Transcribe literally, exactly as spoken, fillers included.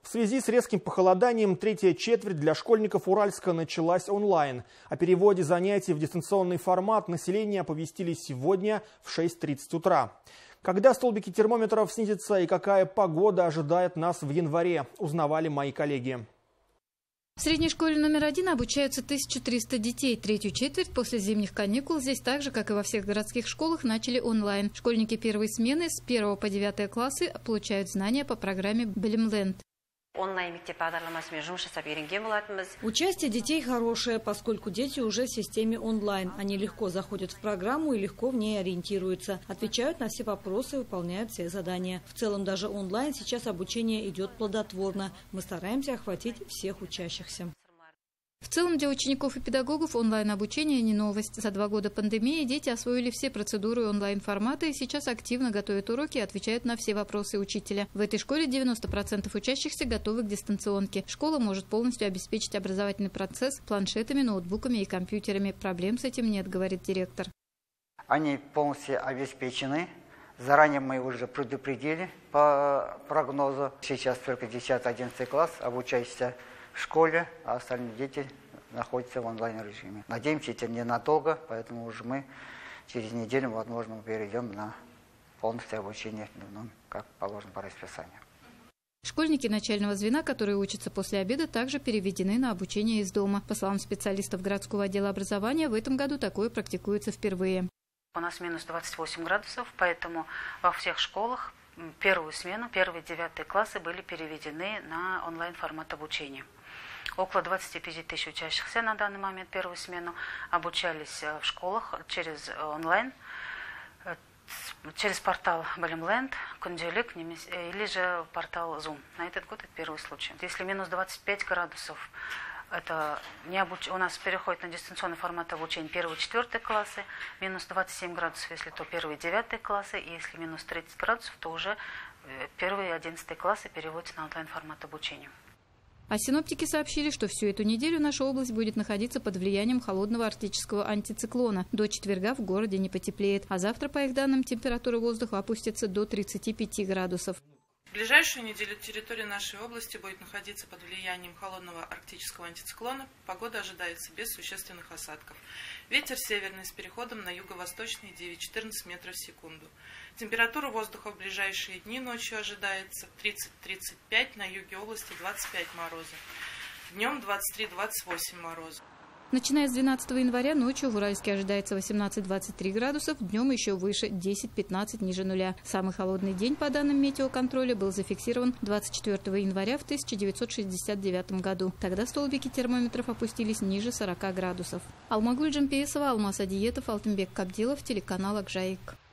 В связи с резким похолоданием третья четверть для школьников Уральска началась онлайн. О переводе занятий в дистанционный формат население оповестили сегодня в шесть тридцать утра. Когда столбики термометров снизятся и какая погода ожидает нас в январе, узнавали мои коллеги. В средней школе номер один обучаются тысяча триста детей. Третью четверть после зимних каникул здесь так же, как и во всех городских школах, начали онлайн. Школьники первой смены с первого по девятый классы получают знания по программе Билимленд. Участие детей хорошее, поскольку дети уже в системе онлайн. Они легко заходят в программу и легко в ней ориентируются. Отвечают на все вопросы, выполняют все задания. В целом даже онлайн сейчас обучение идет плодотворно. Мы стараемся охватить всех учащихся. В целом для учеников и педагогов онлайн-обучение не новость. За два года пандемии дети освоили все процедуры онлайн-формата и сейчас активно готовят уроки и отвечают на все вопросы учителя. В этой школе девяносто процентов учащихся готовы к дистанционке. Школа может полностью обеспечить образовательный процесс планшетами, ноутбуками и компьютерами. Проблем с этим нет, говорит директор. Они полностью обеспечены. Заранее мы уже предупредили по прогнозу. Сейчас только десятый-одиннадцатый класс обучающийся в школе, а остальные дети находятся в онлайн-режиме. Надеемся, это ненадолго, поэтому уже мы через неделю, возможно, перейдем на полностью обучение дневном, как положено по расписанию. Школьники начального звена, которые учатся после обеда, также переведены на обучение из дома. По словам специалистов городского отдела образования, в этом году такое практикуется впервые. У нас минус двадцать восемь градусов, поэтому во всех школах первую смену, первые девятые классы были переведены на онлайн-формат обучения. Около двадцати пяти тысяч учащихся на данный момент первую смену обучались в школах через онлайн, через портал Билимленд, Кунделик или же портал Zoom. На этот год это первый случай. Если минус двадцать пять градусов, это не обуч... у нас переходит на дистанционный формат обучения первые четвертые классы, минус двадцать семь градусов, если то первые девятые классы, и если минус тридцать градусов, то уже первые одиннадцатые классы переводятся на онлайн-формат обучения. А синоптики сообщили, что всю эту неделю наша область будет находиться под влиянием холодного арктического антициклона. До четверга в городе не потеплеет, а завтра, по их данным, температура воздуха опустится до тридцати пяти градусов. В ближайшую неделю территория нашей области будет находиться под влиянием холодного арктического антициклона. Погода ожидается без существенных осадков. Ветер северный с переходом на юго-восточный девять-четырнадцать метров в секунду. Температура воздуха в ближайшие дни ночью ожидается тридцать-тридцать пять, на юге области двадцать пять мороза. Днем двадцать три — двадцать восемь мороза. Начиная с двенадцатого января ночью в Уральске ожидается восемнадцать-двадцать три градусов, днем еще выше десять-пятнадцать ниже нуля. Самый холодный день, по данным метеоконтроля, был зафиксирован двадцать четвёртого января в тысяча девятьсот шестьдесят девятом году. Тогда столбики термометров опустились ниже сорока градусов. Алмагуль Джампеесова, Алмаз Адиетов, Алтынбек Кабдилов, телеканал Акжаик.